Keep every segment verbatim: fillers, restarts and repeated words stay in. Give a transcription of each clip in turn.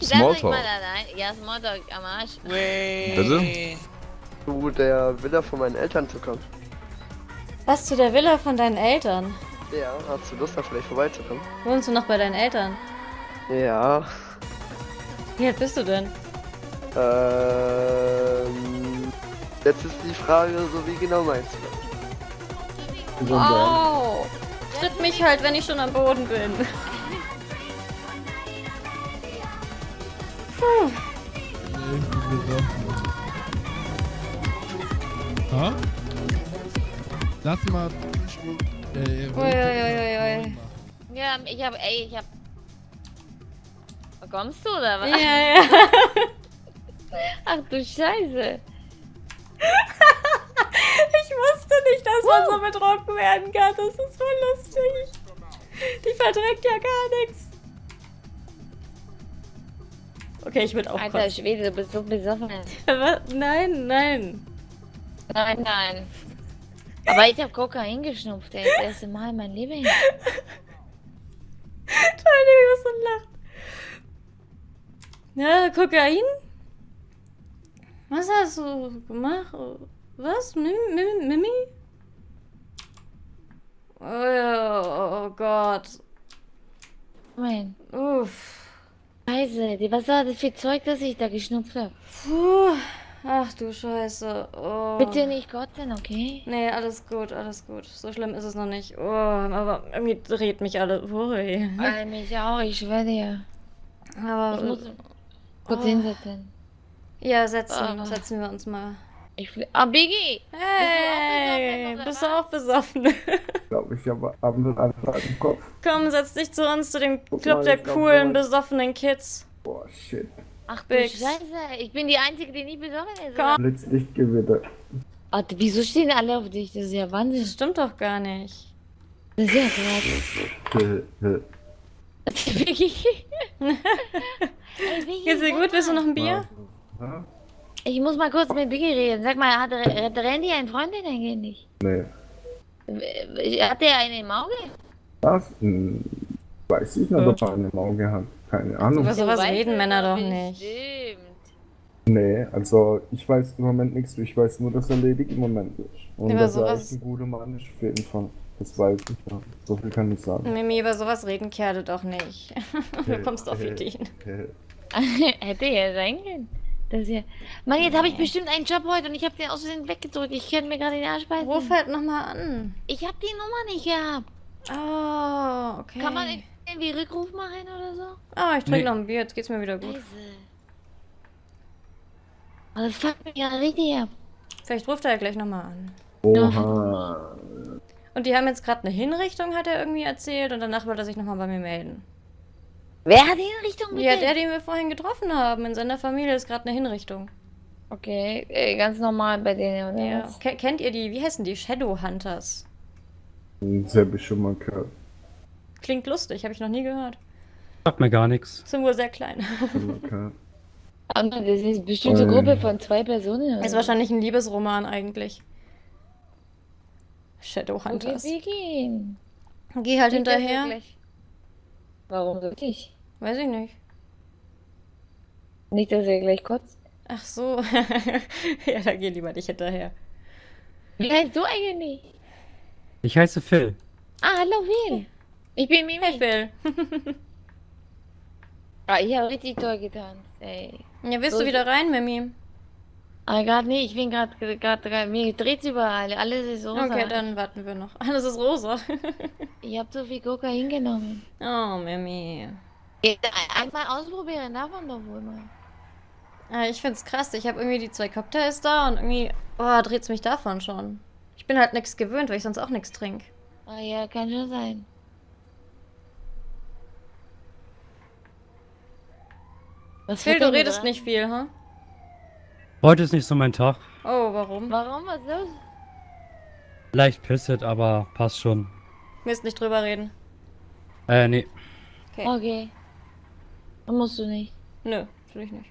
Smalltalk. mal allein. Ja, Smalltalk am Arsch. Bitte? Zu der Villa von meinen Eltern zu kommen. Was, zu der Villa von deinen Eltern? Ja, hast du Lust, da vielleicht vorbeizukommen? Wohnst du noch bei deinen Eltern? Ja. Wie alt bist du denn? Ähm. Jetzt ist die Frage, so wie genau meinst du das? Oh! Tritt mich halt, wenn ich schon am Boden bin. Puh. Ha? Lass mal. Äh, Uiuiuiui. Ja, ich hab, ey, ich hab... Kommst du oder was? Ja, ja. Ach du Scheiße. Ich wusste nicht, dass man so betrunken werden kann. Das ist voll lustig. Die verdreckt ja gar nichts. Okay, ich würde auch Alter kotzen. Schwede, du bist so besoffen. Was? Nein, nein. Nein, nein. Aber ich hab Kokain geschnupft, ey. Das erste Mal in meinem Leben. Entschuldigung, was so lacht. Ja, Kokain? Was hast du gemacht? Was? Mimi? Mimi? Mimi? Oh, ja, oh Gott. Mein. Uff. Scheiße, was war das für Zeug, das ich da geschnupft hab? Puh. Ach du Scheiße. Oh. Bitte nicht kotzen, okay? Nee, alles gut, alles gut. So schlimm ist es noch nicht. Oh, aber irgendwie dreht mich alle. Ui. Äh, mich auch, ich schwöre dir. Aber. Ich muss kurz Oh. hinsetzen. Ja, setzen. Oh. Setzen wir uns mal. Ich fl ah, Biggie! Hey, bist du auch besoffen? Ich glaube, ich habe abends einfach im Kopf. Komm, setz dich zu uns, zu dem Guck Club mal, der ich glaub, coolen, du- besoffenen Kids. Boah, shit. Ach du Bix. Scheiße, ich bin die Einzige, die nicht besoffen ist. Komm. Blitzlichtgewitter. Ah, wieso stehen alle auf dich? Das ist ja Wahnsinn. Das stimmt doch gar nicht. Das ist ja krass. Biggie. Ey, Biggie, Geht's dir sag gut? Willst du mal. noch ein Bier? Ja? Ich muss mal kurz mit Biggie reden. Sag mal, hat, hat Randy einen Freund oder nicht? Nee. Hat der einen im Auge? Was? Hm, weiß ich nicht, ob er eine im Auge hat. Keine Ahnung. Über sowas Du weißt reden es Männer doch bestimmt. nicht. Nee, also ich weiß im Moment nichts. Ich weiß nur, dass er ledig im Moment ist. Und Über dass er sowas- echt ein guter Mann ist, auf jeden Fall. Das weiß ich, ja. So viel kann ich sagen. Mimi, über sowas reden Kerle doch nicht. Du kommst auf Ideen. Hätte ja sein können. Das hier. Mann, jetzt habe ich bestimmt einen Job heute und ich habe den aus Versehen weggedrückt. Ich könnte mir gerade den Arsch beißen. Ruf halt nochmal an. Ich habe die Nummer nicht gehabt. Oh, okay. Kann man irgendwie Rückruf machen oder so? Oh, ich trinke Nee. noch ein Bier, jetzt geht's mir wieder gut. Scheiße. Oh, das fuckt mich ja richtig ab. Vielleicht ruft er ja gleich nochmal an. Oha. Und die haben jetzt gerade eine Hinrichtung, hat er irgendwie erzählt, und danach wollte er sich nochmal bei mir melden. Wer hat die Hinrichtung Ja, bitte? der, den wir vorhin getroffen haben. In seiner Familie ist gerade eine Hinrichtung. Okay, äh, ganz normal bei denen, oder Ja. was? Ke- Kennt ihr die, wie heißen die? Shadowhunters. Das habe ich schon mal gehört. Klingt lustig, habe ich noch nie gehört. Sagt mir gar nichts. Sind wohl sehr klein. Schon mal gehört. Ah, das ist bestimmt so eine Gruppe von zwei Personen. oder Ist was? wahrscheinlich ein Liebesroman eigentlich. Wo Shadowhunters. geht wir gehen? Geh halt Geht das hinterher. wirklich? Warum so nicht? Weiß ich nicht. Nicht, dass er gleich kotzt. Ach so. Ja, da geh lieber nicht hinterher. Wie heißt du eigentlich? Ich heiße Phil. Ah, hallo Will. Ich bin Mimi. Hey Phil. Ah, ich habe richtig toll getanzt, ey. Ja, willst So du ist- wieder rein, Mimi? Aber gerade nicht, ich bin gerade, gerade, mir dreht's überall. Alles ist rosa. Okay, dann warten wir noch. Alles ist rosa. Ich habe so viel Kokain genommen. Oh, Mimi. Jetzt einmal ausprobieren, darf man doch wohl mal. Ah, ich find's krass. Ich habe irgendwie die zwei Cocktails da und irgendwie, oh, dreht's mich davon schon. Ich bin halt nichts gewöhnt, weil ich sonst auch nichts trinke. Ah ja, kann schon sein. Was Phil, wird du denn redest dran? nicht viel, ha? Heute ist nicht so mein Tag. Oh, warum? Warum? Was ist los? Leicht pisset, aber passt schon. Willst nicht drüber reden? Äh, nee. Okay. Okay. Dann musst du nicht. Nö, will ich nicht.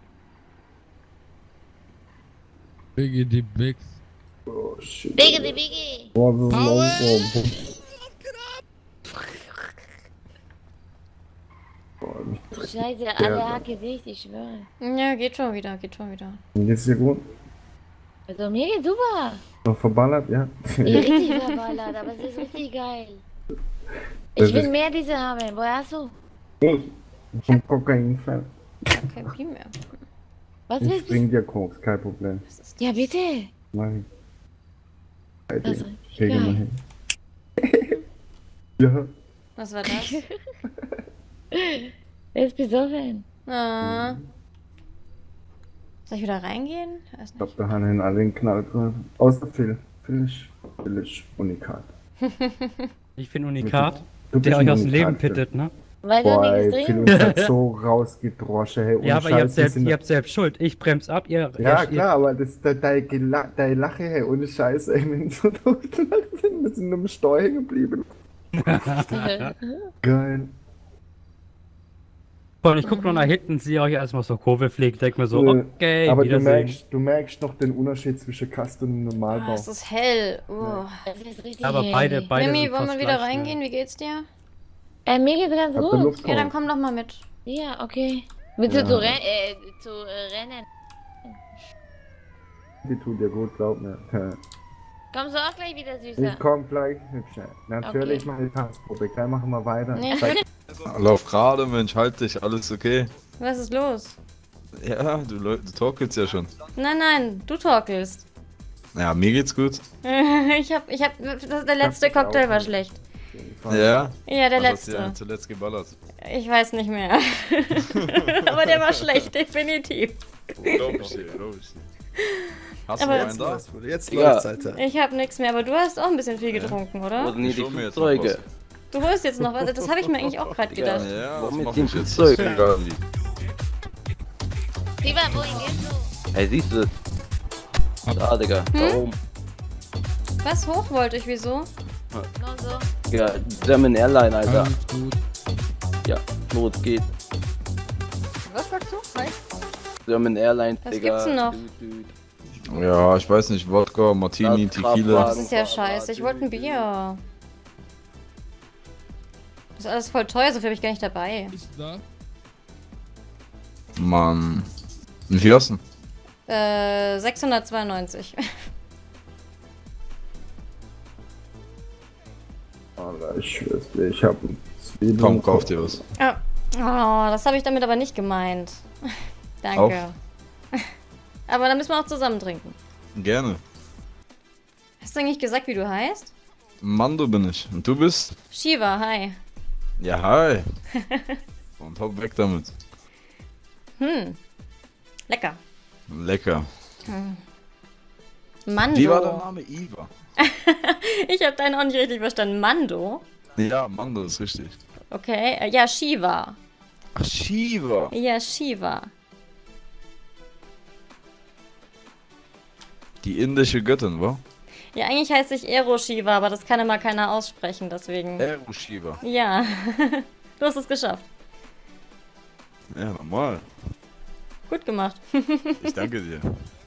Biggie die Bix. Oh, shit. Biggie, die Biggie! Boah, das ist Paul! langsam. Boah, mich Scheiße, alle Hacke dicht, ich schwöre. Ja, geht schon wieder, geht schon wieder. Geht's dir gut? Also mir geht's super. Noch verballert, ja? Ja, richtig verballert, aber es ist richtig geil. Ich will mehr diese haben. Woher hast du? Ich vom Kokain-Fan. Okay, viel mehr. Was Ich willst bring du? dir Koks, kein Problem. Ja, bitte. Nein. Das ist richtig Geh mal geil. hin. Ja. Was war das? Er ist besoffen. Ah. Soll ich wieder reingehen? Ich weiß Ich glaube, nicht. da haben alle den Knall drin. Außer Phil. Phil ist, Phil ist unikat. Ich bin Unikat, Du bist der ein euch aus dem Leben Unikat, Phil. pittet, ne? Weil du Boah, ey, nichts Phil trinkst. uns hat so rausgedroschen, hey. ohne Ja, aber ihr habt, Scheiß, wir selbst, sind- ihr habt selbst Schuld. Ich bremse ab, ihr... Ja, ihr, klar, aber das, de, de, de, de Lache, hey, ohne Scheiß, ey, wenn so totgelacht sind, wir sind nur im Steu hängen geblieben. Geil. Und ich guck nur nach hinten, sehe euch erstmal so Kurve fliegen, denk mir so, Äh, okay, aber du Wiedersehen. merkst, du merkst noch den Unterschied zwischen Kasten und Oh, Normalbau. es ist hell. Uh. Das ist richtig Aber beide, hell. beide Mimi, sind wollen wir fast wieder gleich schnell. reingehen? Wie geht's dir? Äh, mir geht's ganz Habt ihr gut. Luft Ja, dann komm doch mal mit. Ja, okay. Willst Ja. du zu, ren äh, zu äh, rennen? Die tut dir gut, glaub mir. Ja. Kommst du auch gleich wieder, Süßer? Ich komm gleich, Hübsche. Natürlich Okay. mal die Tanzprobe, gleich machen wir weiter. Nee. Zeig- Lauf gerade, Mensch, halt dich, alles okay? Was ist los? Ja, du, leu- du torkelst ja schon. Nein, nein, du torkelst. Ja, mir geht's gut. ich hab, ich hab, das, der letzte Ich hab Cocktail auch war nicht. schlecht. Ja? Ja, der Was hast du letzte. denn zuletzt geballert? Ich weiß nicht mehr. Aber der war schlecht, definitiv. Glaub ich dir, glaub ich dir. Hast Aber- du einen da? Jetzt Ja. läuft's, Alter. Ich hab nichts mehr, aber du hast auch ein bisschen viel getrunken, oder? Wurden nie Ich die hol mir jetzt Flugzeuge. noch Du holst jetzt noch was, das habe ich mir eigentlich auch gerade gedacht. Ja, Warum das mit mach dem ich jetzt. Flugzeug? Das ist egal. Lieber, wohin gehst du? Hey, siehst du das? Da, Digga, da Hm? oben. Was hoch wollte ich, wieso? Nur so. Ja, German Airline, Alter. Alles gut. Ja, los geht. Was sagst du? Hi. German Airline, Was Digga. gibt's denn noch? Düt, düt. Ja, ich weiß nicht, Wodka, Martini, Das Tequila. Das ist ja scheiße, ich wollte ein Bier. Das ist alles voll teuer, so viel habe ich gar nicht dabei. Ist da? Mann. Wie viel hast du? Äh, sechshundertzweiundneunzig. Alter, ich schwör's dir, ich hab ein Zwiebeln. Komm, kauf dir was. Ah. Oh, das habe ich damit aber nicht gemeint. Danke. Aber dann müssen wir auch zusammen trinken. Gerne. Hast du eigentlich gesagt, wie du heißt? Mando bin ich. Und du bist? Shiva, hi. Ja, hi. Und hopp weg damit. Hm. Lecker. Lecker. Mando. Wie war der Name? Iva. Ich habe deinen auch nicht richtig verstanden. Mando? Ja, Mando ist richtig. Okay. äh, Ja, Shiva. Ach, Shiva. Ja, Shiva. Die indische Göttin, wa? Ja, eigentlich heiße ich Ero Shiva, aber das kann immer keiner aussprechen, deswegen. Eru Shiva. Ja. Du hast es geschafft. Ja, normal. Gut gemacht. Ich danke dir.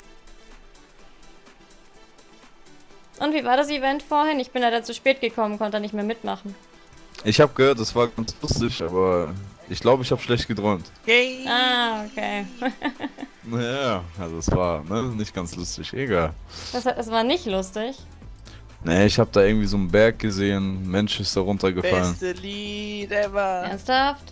Und wie war das Event vorhin? Ich bin leider zu spät gekommen, konnte nicht mehr mitmachen. Ich habe gehört, das war ganz lustig, aber ich glaube, ich habe schlecht geträumt. Ah, okay. Naja, also es war ne, nicht ganz lustig. Egal. Das, das war nicht lustig. Nee, ich habe da irgendwie so einen Berg gesehen, Mensch ist da runtergefallen. Beste Lied ever. Ernsthaft?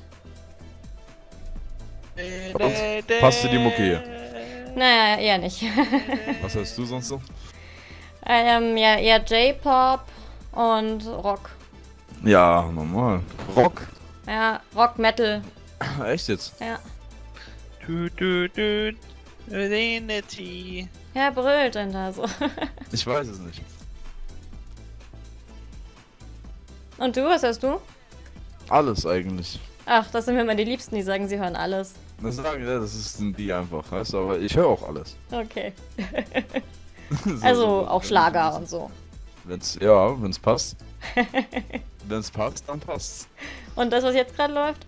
Und? Passt dir die Mucke hier? Naja, eher nicht. Was hörst du sonst so? ähm, ja, eher J-Pop und Rock. Ja, normal. Rock? Ja, Rock, Metal. Echt jetzt? Ja. Du, du, du. Unity. Ja, brüllt denn da so. Ich weiß es nicht. Und du, was hörst du? Alles eigentlich. Ach, das sind mir immer die Liebsten, die sagen, sie hören alles. Das sagen ja, das ist die einfach, weißt du, aber ich höre auch alles. Okay. So, Also so, auch wenn- Schlager und so. Wenn's, ja, wenn's passt. Wenn's passt, dann passt's. Und das, was jetzt gerade läuft?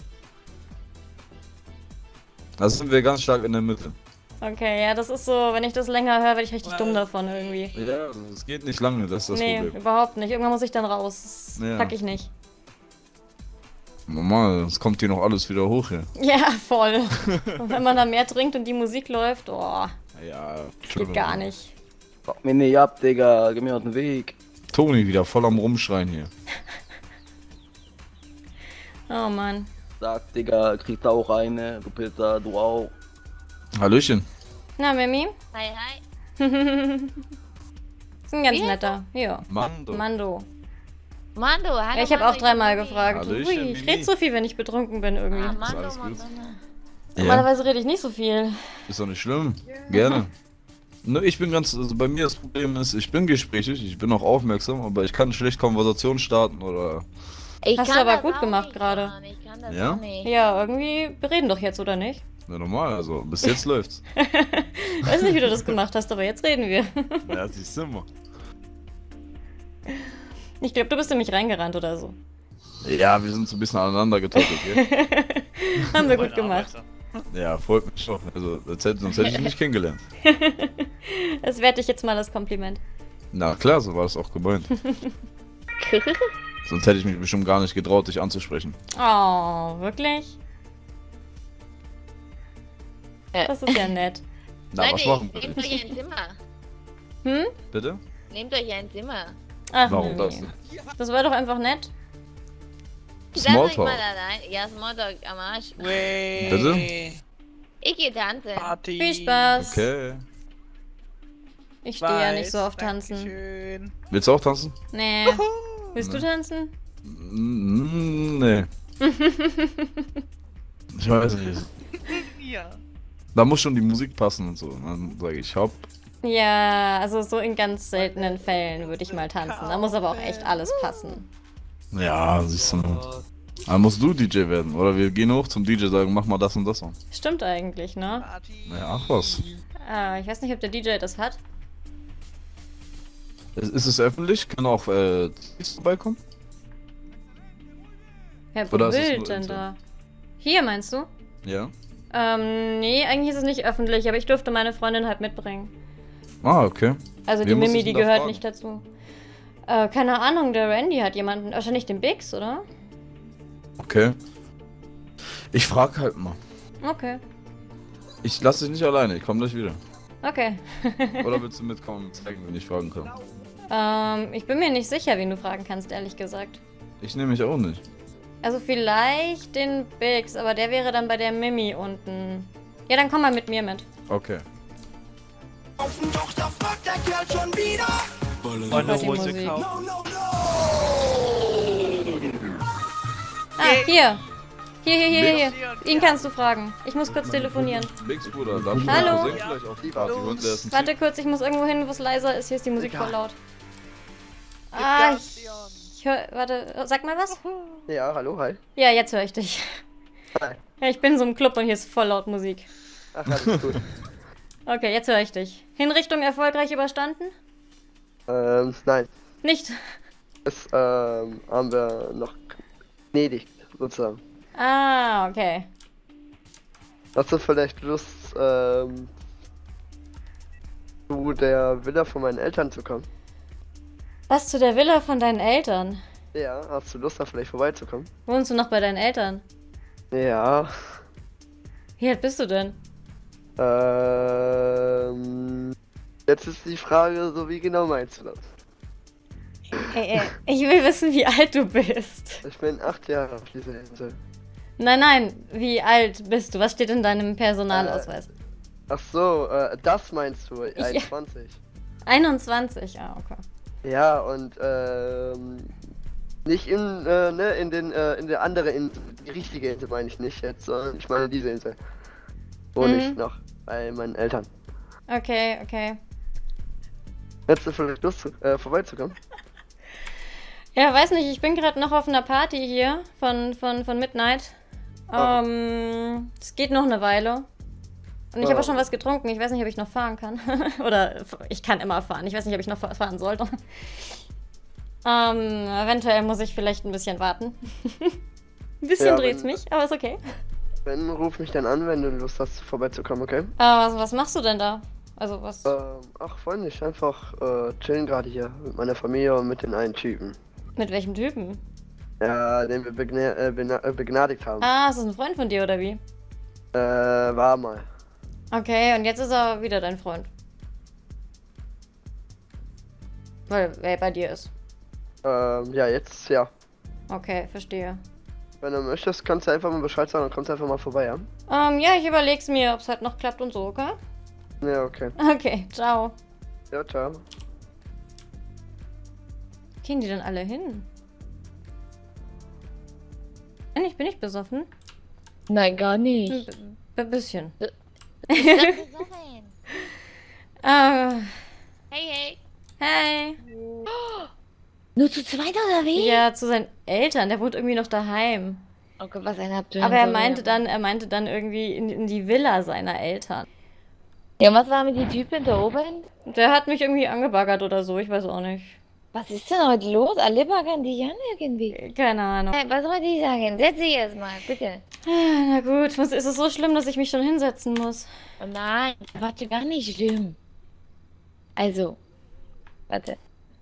Da sind wir ganz stark in der Mitte. Okay, ja, das ist so, wenn ich das länger höre, werde ich richtig dumm davon irgendwie. Ja, es geht nicht lange, das ist das Nee, Problem. überhaupt nicht. Irgendwann muss ich dann raus. Das Ja. pack ich nicht. Normal, es kommt hier noch alles wieder hoch hier. Ja, voll. Und wenn man da mehr trinkt und die Musik läuft, oh, Ja, geht gar nicht. Fuck mir nicht ab, Digga. Geh mir aus dem Weg. Toni wieder voll am Rumschreien hier. Oh Mann. Sag, Digga, kriegst du auch eine. Du Pisser, du auch. Hallöchen. Na, Mimi? Hi, hi. Ist ein ganz Wie heißt netter. Ja. Mando. Mando. Mando, hallo. Ja, ich habe Mando, auch dreimal bin gefragt. Hallöchen, Ui, ich Mimi. rede so viel, wenn ich betrunken bin irgendwie. Ah, Mando, alles gut. Mando. Ja, Normalerweise rede ich nicht so viel. ist doch nicht schlimm. Gerne. Ne, ich bin ganz, also bei mir das Problem ist, ich bin gesprächig, ich bin auch aufmerksam, aber ich kann schlecht Konversation starten oder... Ich Hast du kann aber das gut auch gemacht nicht, gerade. Mann, Ich kann das Ja? auch nicht. Ja, irgendwie, wir reden doch jetzt, oder nicht? Ja, normal, also bis jetzt läuft's. Weiß nicht, wie du das gemacht hast, aber jetzt reden wir. Ja, siehst du immer. Ich glaube, du bist in mich reingerannt oder so. Ja, wir sind so ein bisschen aneinander getoppelt, gell? Haben wir gut Mein gemacht. Arbeiter. Ja, freut mich schon. Also, das hätte, sonst hätte ich ihn nicht kennengelernt. Das werte ich jetzt mal als Kompliment. Na klar, so war es auch gemeint. Sonst hätte ich mich bestimmt gar nicht getraut, dich anzusprechen. Oh, wirklich? Äh. Das ist ja nett. Na, was Leute, machen wir? nehmt euch ein Zimmer. Hm? Bitte? Nehmt euch ein Zimmer. Ach, Warum nee. das denn? Das war doch einfach nett. Lasst euch Smalltalk. mal allein. Ja, Smalltalk am Arsch. Way. Bitte? Ich geh tanzen. Party. Viel Spaß. Okay. Ich stehe ja nicht so auf Weiß, Tanzen. Dankeschön. Willst du auch tanzen? Nee. Willst du tanzen? Mm, nee. Ich weiß nicht. Ja. Da muss schon die Musik passen und so. Dann sage ich hopp. Ja, also so in ganz seltenen Fällen würde ich mal tanzen. Da muss aber auch echt alles passen. Ja, siehst du mal. Dann musst du D J werden. Oder wir gehen hoch zum D J, sagen, mach mal das und das an. Stimmt eigentlich, ne? Party. Ja, ach was. Ah, ich weiß nicht, ob der D J das hat. Ist, ist es öffentlich? Kann auch äh, vorbeikommen? Ja, wo Oder ist es will nur denn intern? da? Hier meinst du? Ja. Ähm, nee, eigentlich ist es nicht öffentlich, aber ich durfte meine Freundin halt mitbringen. Ah, okay. Also die Wen muss Mimi, ich die denn da gehört fragen? nicht dazu. Äh, keine Ahnung, der Randy hat jemanden, wahrscheinlich den Biggs, oder? Okay. Ich frag halt mal. Okay. Ich lasse dich nicht alleine, ich komme gleich wieder. Okay. Oder willst du mitkommen und zeigen, wenn ich fragen kann? ähm, ich bin mir nicht sicher, wen du fragen kannst, ehrlich gesagt. Ich nehme mich auch nicht. Also vielleicht den Biggs, aber der wäre dann bei der Mimi unten. Ja, dann komm mal mit mir mit. Okay. Und eine die Rose Musik. kaufen. Ah, hier. Hier, hier, hier, hier. Biggs. Ihn kannst du fragen. Ich muss kurz telefonieren. Biggs Bruder, darf ich Hallo? mal Cousin vielleicht auf die Party holen? Der ist ein Warte kurz, ich muss irgendwo hin, wo es leiser ist. Hier ist die Musik voll laut. Ah, ich, ich hör, warte, sag mal was? Ja, hallo, hi. Ja, jetzt höre ich dich. Hi. Ja, ich bin in so einem Club und hier ist voll laut Musik. Ach, alles gut. Okay, jetzt höre ich dich. Hinrichtung erfolgreich überstanden? ähm, nein. Nicht? Das ähm, haben wir noch gnädigt, sozusagen. Ah, okay. Hast du vielleicht Lust, ähm, zu der Villa von meinen Eltern zu kommen? Was zu der Villa von deinen Eltern? Ja, hast du Lust, da vielleicht vorbeizukommen? Wohnst du noch bei deinen Eltern? Ja. Wie alt bist du denn? Ähm, jetzt ist die Frage, so wie genau meinst du das? Ey, ey, ich will wissen, wie alt du bist. Ich bin acht Jahre auf dieser Insel. Nein, nein, wie alt bist du? Was steht in deinem Personalausweis? Ach so, äh, das meinst du, einundzwanzig. einundzwanzig, ah, okay. Ja, und ähm, nicht in, äh, ne, in den, äh, in der andere Insel, die richtige Insel meine ich nicht jetzt, sondern ich meine diese Insel. Wohne Mhm. ich noch bei meinen Eltern. Okay, okay. Hättest du vielleicht Lust, zu- äh, vorbeizukommen? Ja, weiß nicht, ich bin gerade noch auf einer Party hier von, von, von Midnight. Ah. Ähm, es geht noch eine Weile. Und ich habe Ah. auch schon was getrunken. Ich weiß nicht, ob ich noch fahren kann. Oder ich kann immer fahren. Ich weiß nicht, ob ich noch fa- fahren sollte. ähm, eventuell muss ich vielleicht ein bisschen warten. ein bisschen Ja, dreht's wenn- mich, aber ist okay. Wenn, ruf mich dann an, wenn du Lust hast, vorbeizukommen, okay? Äh, was, was machst du denn da? Also was? Ähm, ach, freundlich, einfach äh, chillen gerade hier mit meiner Familie und mit den einen Typen. Mit welchem Typen? Ja, den wir begna äh, bena- äh, begnadigt haben. Ah, ist das ein Freund von dir oder wie? Äh, war mal. Okay, und jetzt ist er wieder dein Freund. Weil wer bei dir ist. Ähm, ja, jetzt, ja. Okay, verstehe. Wenn du möchtest, kannst du einfach mal Bescheid sagen und kommst einfach mal vorbei, ja? Ähm, ja, ich überleg's mir, ob es halt noch klappt und so, okay? Ja, okay. Okay, ciao. Ja, ciao. Wo gehen die denn alle hin? Ich bin nicht besoffen. Nein, gar nicht. Ein b- bisschen. Ich sag besoffen. Ah, Hey, hey. hey. Nur zu zweit oder wie? Ja, zu seinen Eltern. Der wohnt irgendwie noch daheim. Oh Gott, was ein habt ihr Aber denn er so meinte gemacht? dann, er meinte dann irgendwie in, in die Villa seiner Eltern. Ja, und was war mit den Typen da oben? Der hat mich irgendwie angebaggert oder so, ich weiß auch nicht. Was ist denn heute los? Alle baggern dich an irgendwie. Keine Ahnung. Hey, was wollte ich sagen? Setz dich erstmal, bitte. Ah, na gut, was, ist es so schlimm, dass ich mich schon hinsetzen muss? Oh nein, warte, gar nicht schlimm. Also, warte.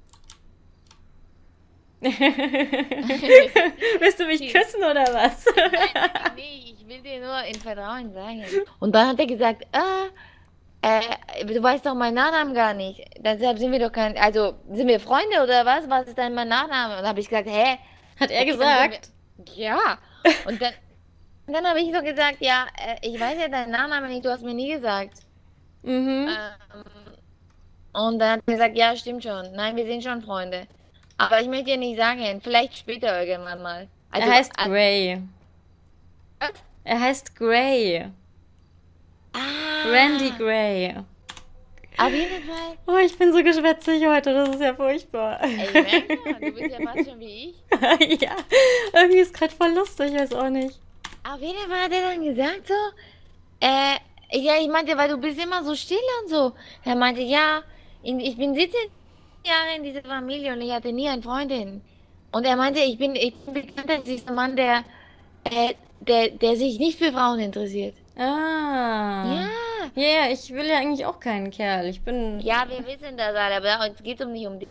Willst du mich küssen oder was? Nein, nee, ich will dir nur in Vertrauen sagen. Und dann hat er gesagt, ah, äh, du weißt doch meinen Nachnamen gar nicht. Deshalb sind wir doch kein, also, sind wir Freunde oder was? Was ist denn mein Nachname? Und dann habe ich gesagt, hä? Hat er Okay, dann gesagt? sind wir- Ja. Und dann, und dann habe ich so gesagt, ja, äh, ich weiß ja deinen Nachnamen nicht, du hast mir nie gesagt. Mhm. Ähm, und dann hat er gesagt, ja, stimmt schon. Nein, wir sind schon Freunde. Aber ich möchte dir nicht sagen, vielleicht später irgendwann mal. Also, er heißt äh, Gray. was? Er heißt Gray. Ah, Randy Gray. Auf jeden Fall. Oh, ich bin so geschwätzig heute, das ist ja furchtbar. Ey, ich merke schon, du bist ja fast schon wie ich. Ja, irgendwie ist gerade voll lustig, ich weiß auch nicht. Auf jeden Fall hat er dann gesagt so, äh, ja, ich meinte, weil du bist immer so still und so. Er meinte, ja, in- ich bin siebzehn Jahre in dieser Familie und ich hatte nie eine Freundin. Und er meinte, ich bin, ich bin bekannt als dieser Mann, der, äh, der, der sich nicht für Frauen interessiert. Ah. Ja. Ja, yeah, ich will ja eigentlich auch keinen Kerl. Ich bin. Ja, wir wissen das alle, aber es geht um nicht um dich.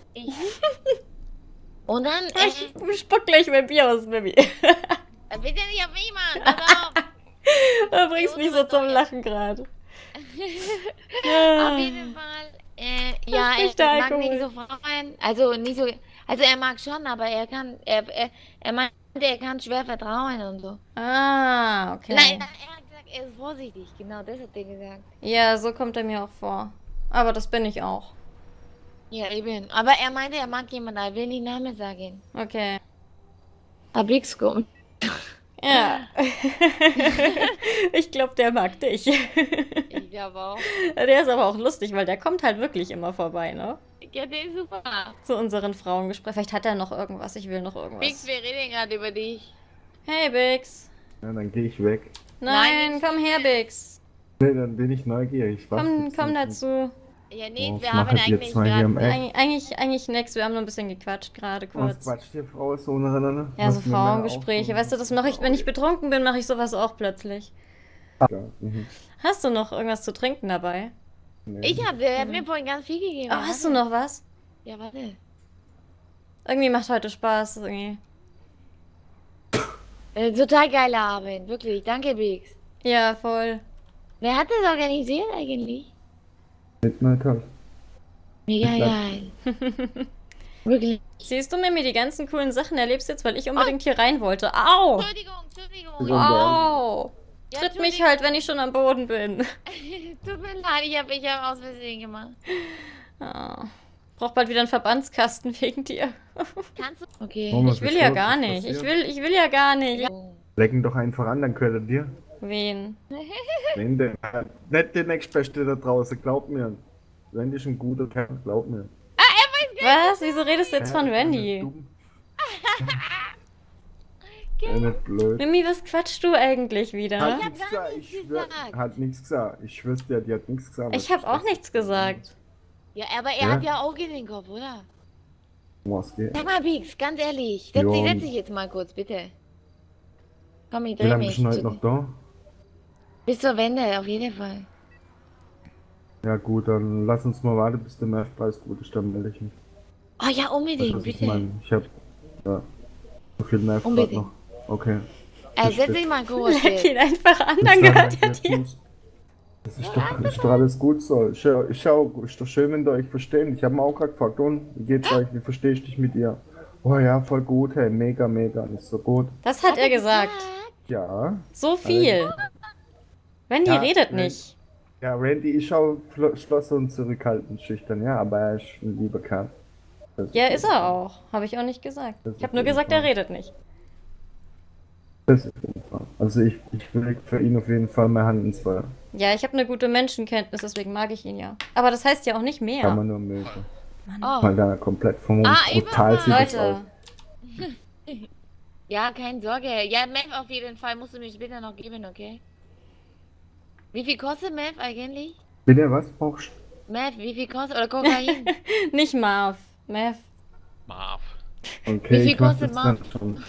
Und dann, äh, Ich spuck gleich mein Bier aus, Baby. bitte nicht auf mich, Mann, pass auf. Du bringst mich so zum Lachen gerade. Auf jeden Fall, äh, ja, ist er nicht der mag Alkohol. nicht so Frauen, also nicht so, also er mag schon, aber er kann, er, er, er meinte, er kann schwer vertrauen und so. Ah, okay. Nein, er hat gesagt, er ist vorsichtig, genau, das hat er gesagt. Ja, so kommt er mir auch vor. Aber das bin ich auch. Ja, eben, aber er meinte, er mag jemanden, er will nicht Namen sagen. Okay. Hab ich's kommen. Ja. Ich glaube, der mag dich. Ich glaube auch. Der ist aber auch lustig, weil der kommt halt wirklich immer vorbei, ne? Ja, der ist super. Zu unseren Frauengesprächen. Vielleicht hat er noch irgendwas. Ich will noch Bix, irgendwas. wir reden gerade über dich. Hey, Bix. Ja, dann gehe ich weg. Nein, Nein, komm her, Bix. Nee, dann bin ich neugierig. Was Komm, gibt's komm denn? dazu. Ja, nee, Was wir haben machen ihr eigentlich zwei hier am gerade... Eck? Eig eigentlich, eigentlich nix. Wir haben nur ein bisschen gequatscht gerade Was kurz. quatscht ihr Frau so untereinander? Ja, so Was mir mehr Frauengespräche. aufmachen? Weißt du, das mache ich, wenn ich betrunken bin, mache ich sowas auch plötzlich. Ja, mhm. Hast du noch irgendwas zu trinken dabei? Nee. Ich hab, der hat mir vorhin ganz viel gegeben. Oh, hast du noch was? Ja, warte. Irgendwie macht heute Spaß. Irgendwie. Äh, total geiler Abend, wirklich. Danke, Bix. Ja, voll. Wer hat das organisiert eigentlich? Midnight House. Mega Ich geil. Wirklich. Siehst du, Mimi, die ganzen coolen Sachen erlebst jetzt, weil ich unbedingt hier rein wollte. Au! Entschuldigung, Entschuldigung. So. Au! Ja, Tritt mich Entschuldigung. halt, wenn ich schon am Boden bin. Tut mir leid, ich hab, ich hab aus Versehen gemacht. Ah. Brauch bald wieder einen Verbandskasten wegen dir. Kannst du? Okay. Warum? Was Ich will ist ja los? gar Was nicht. Ich passiert? will, ich will ja gar nicht. Lecken doch einfach an, dann gehört er dir. Wen? Wenn der nicht der nächstbeste da draußen, glaub mir. Randy ist ein guter Kerl, glaub mir. Was? Wieso redest du jetzt von Randy? Ja, nicht blöd. Mimi, was quatschst du eigentlich wieder? Hat hab nichts gar gesagt, nichts ich schwör, gesagt. hat nichts gesagt. Ich schwör's dir, die hat nichts gesagt. Ich habe auch nichts gesagt. Ja, aber er Ja? hat ja Auge in den Kopf, oder? Was geht? Sag mal, Bix, ganz ehrlich. Setz Ja, dich, und- setz dich jetzt mal kurz, bitte. Komm, ich Wie dreh lange mich. bist du denn heute zu- noch da? Bis zur Wende, auf jeden Fall. Ja gut, dann lass uns mal warten, bis der Merfpreis gut ist, dann melde ich mich. Oh ja, unbedingt, Was ich bitte. meine, ich hab, ja. So viel Nerv grad Unbedingt. noch. Okay. Äh, setz dich mal kurz. Leck ihn einfach an, Bis dann dann, gehört er jetzt dir. muss- Das ist doch, ist doch alles gut so. Ich, ich schau, ist doch schön, wenn ihr euch versteht. Ich habe mir auch gerade gefragt, und wie geht's euch? Wie verstehe ich dich mit ihr? Oh ja, voll gut, hey, mega, mega, nicht so gut. Das hat er gesagt. Ja. So viel. Randy Ja, redet nein. nicht. Ja, Randy ist auch verschlossen und zurückhaltend, schüchtern, ja, aber er ist ein lieber Kerl. Das Ja, ist er auch. Habe ich auch nicht gesagt. Das Ich habe auf nur jeden gesagt, Fall. er redet nicht. Das auf jeden Fall. Also ich, ich will für ihn auf jeden Fall mehr Hand ins Feuer. Ja, ich habe eine gute Menschenkenntnis, deswegen mag ich ihn ja. Aber das heißt ja auch nicht Kann mehr. man nur mögen. Oh. Mal da komplett vom Ah, brutal sieht das Leute, aus. Ja, keine Sorge. Ja, Meth auf jeden Fall musst du mir später noch geben, okay? Wie viel kostet Meth eigentlich? Bitte, was brauchst Meth, wie viel kostet? Oder Kokain? nicht Marv. Mev. Marv. du? Okay, Wie viel ich mach kostet das Marv? dann schon.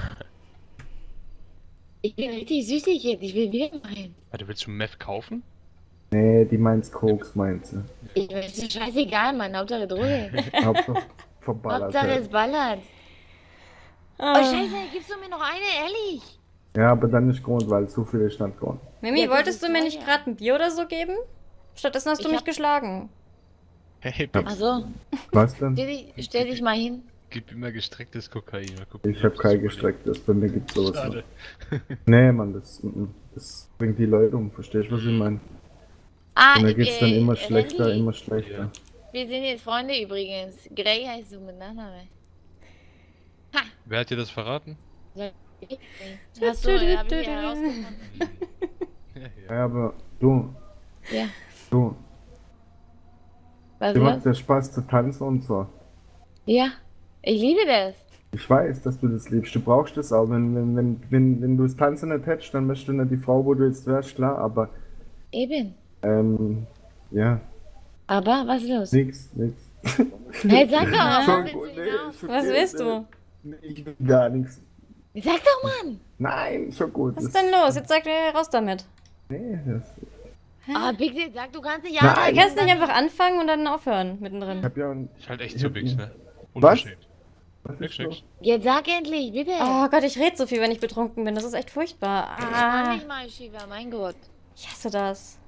Ich bin richtig süchtig jetzt. Ich will wieder rein. Warte, willst du Meth kaufen? Nee, die meint's Koks, meint sie. Ich mir ist scheißegal, Mann. Hauptsache Droge. Hauptsache verballert. Hauptsache ja. es ballert. Oh, Ah. scheiße. Gibst du mir noch eine, ehrlich? Ja, aber dann nicht Grund, weil zu viel ist nicht Grund. Mimi, Ja, das wolltest ist du mir teuer. nicht gerade ein Bier oder so geben? Stattdessen hast du Ich mich hab- geschlagen. Hey, Bix, Achso. Was denn? Stell dich, stell dich mal hin. gib immer gestrecktes Kokain. Mal gucken, Ich ob hab das kein überlebt. gestrecktes, bei mir gibt's sowas Schade. nicht. Nee, Mann, das, mm, das bringt die Leute um, verstehst du, was ich meine? Ah, Und mir geht's dann äh, immer schlechter, Randy, immer schlechter. Ja. Wir sind jetzt Freunde übrigens. Grey heißt du mit Nachname. Wer hat dir das verraten? Hast du, äh, hab ich ja herausgefunden. Ja, ja. Ja, aber du, Ja. du, Was dir ist macht das? der Spaß zu tanzen und so. Ja. Ich liebe das. Ich weiß, dass du das liebst, du brauchst das auch. Wenn, wenn, wenn, wenn, wenn du das Tanzen nicht hättest, dann wärst du nicht die Frau, wo du jetzt wärst, klar, aber, Eben. ähm, ja, Aber, was ist los? nix, nix. Hey, sag doch mal, Schon was gut, willst du nee, hinaus? ist okay, Was willst du? nee, Ich will gar nichts. Sag doch, Mann! Nein, schon gut. Was ist das- denn los? Jetzt sag mir raus damit. Nee, das, Ah, Pixel, sag, du kannst nicht Nein. ja. Du kannst nicht einfach anfangen und dann aufhören ich mittendrin. hab ja ein, Ich halt echt Ich zu hab- Bix, ne? Was? Unverschämt. was Nix, ist nix. los? Jetzt sag endlich, bitte. Oh Gott, ich rede so viel, wenn ich betrunken bin. Das ist echt furchtbar. Ich mach Ah, nicht mal, Shiva, mein Gott. ich hasse das.